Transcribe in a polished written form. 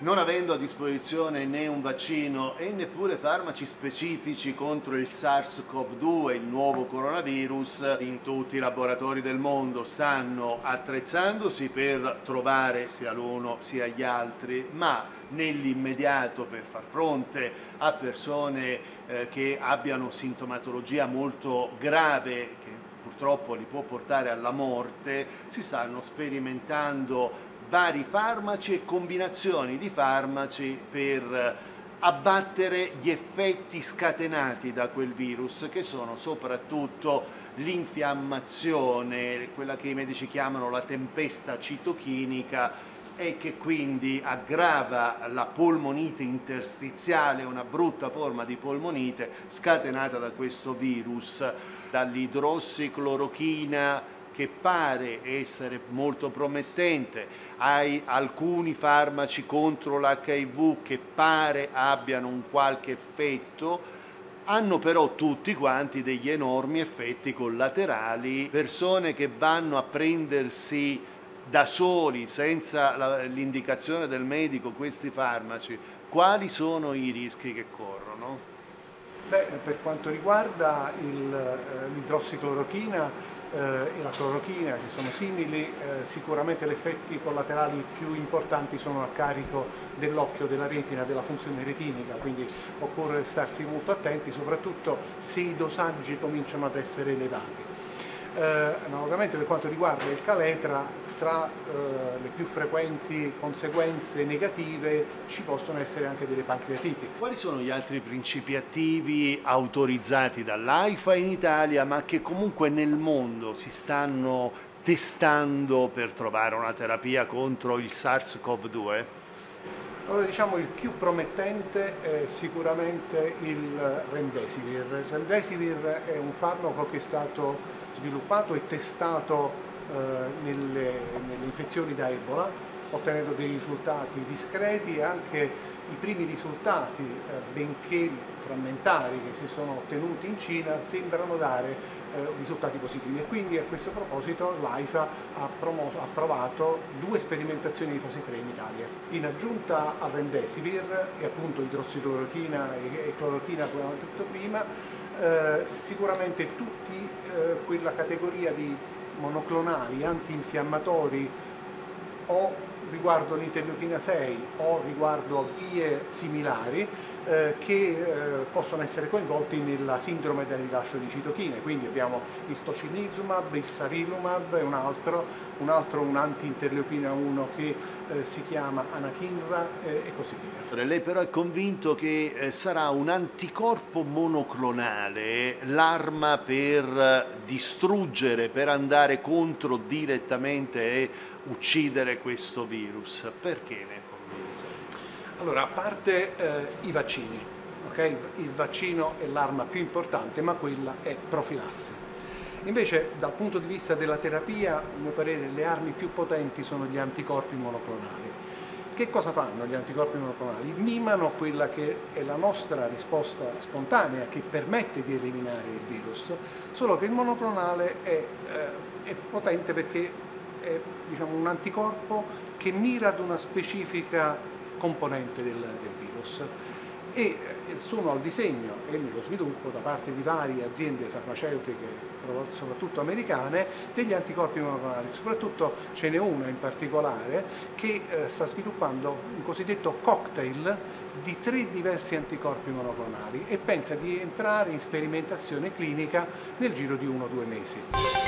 Non avendo a disposizione né un vaccino e neppure farmaci specifici contro il SARS-CoV-2, il nuovo coronavirus, in tutti i laboratori del mondo stanno attrezzandosi per trovare sia l'uno sia gli altri, ma nell'immediato per far fronte a persone che abbiano sintomatologia molto grave, che purtroppo li può portare alla morte, si stanno sperimentando vari farmaci e combinazioni di farmaci per abbattere gli effetti scatenati da quel virus, che sono soprattutto l'infiammazione, quella che i medici chiamano la tempesta citochinica, e che quindi aggrava la polmonite interstiziale, una brutta forma di polmonite scatenata da questo virus, dall'idrossiclorochina, che pare essere molto promettente, hai alcuni farmaci contro l'HIV che pare abbiano un qualche effetto, hanno però tutti quanti degli enormi effetti collaterali, persone che vanno a prendersi da soli, senza l'indicazione del medico, questi farmaci. Quali sono i rischi che corrono? Beh, per quanto riguarda l'idrossiclorochina e la clorochina, che sono simili, sicuramente gli effetti collaterali più importanti sono a carico dell'occhio, della retina, della funzione retinica, quindi occorre starsi molto attenti, soprattutto se i dosaggi cominciano ad essere elevati. Analogamente per quanto riguarda il caletra, tra le più frequenti conseguenze negative ci possono essere anche delle pancreatiti. Quali sono gli altri principi attivi autorizzati dall'AIFA in Italia, ma che comunque nel mondo si stanno testando per trovare una terapia contro il SARS-CoV-2? Allora, diciamo il più promettente è sicuramente il Remdesivir. Il Remdesivir è un farmaco che è stato sviluppato e testato nelle infezioni da Ebola, ottenendo dei risultati discreti e anche i primi risultati, benché frammentari, che si sono ottenuti in Cina, sembrano dare risultati positivi, e quindi a questo proposito l'AIFA ha approvato 2 sperimentazioni di fase 3 in Italia. In aggiunta al Remdesivir e appunto idrossiclorochina e clorochina, come abbiamo detto prima, sicuramente tutti quella categoria di monoclonali antinfiammatori o riguardo l'interleuchina 6 o riguardo vie similari che possono essere coinvolti nella sindrome del rilascio di citochine. Quindi abbiamo il tocilizumab, il sarilumab e un anti-interleuchina 1 che si chiama anakinra e così via. Lei però è convinto che sarà un anticorpo monoclonale l'arma per distruggere, per andare contro direttamente e uccidere questo virus? Perché ne è convinto? Allora, a parte i vaccini, okay? Il vaccino è l'arma più importante, ma quella è profilassi. Invece, dal punto di vista della terapia, a mio parere, le armi più potenti sono gli anticorpi monoclonali. Che cosa fanno gli anticorpi monoclonali? Mimano quella che è la nostra risposta spontanea, che permette di eliminare il virus, solo che il monoclonale è potente perché è, diciamo, un anticorpo che mira ad una specifica componente del virus, e sono al disegno e nello sviluppo da parte di varie aziende farmaceutiche, soprattutto americane, degli anticorpi monoclonali. Soprattutto ce n'è una in particolare che sta sviluppando un cosiddetto cocktail di 3 diversi anticorpi monoclonali e pensa di entrare in sperimentazione clinica nel giro di 1 o 2 mesi.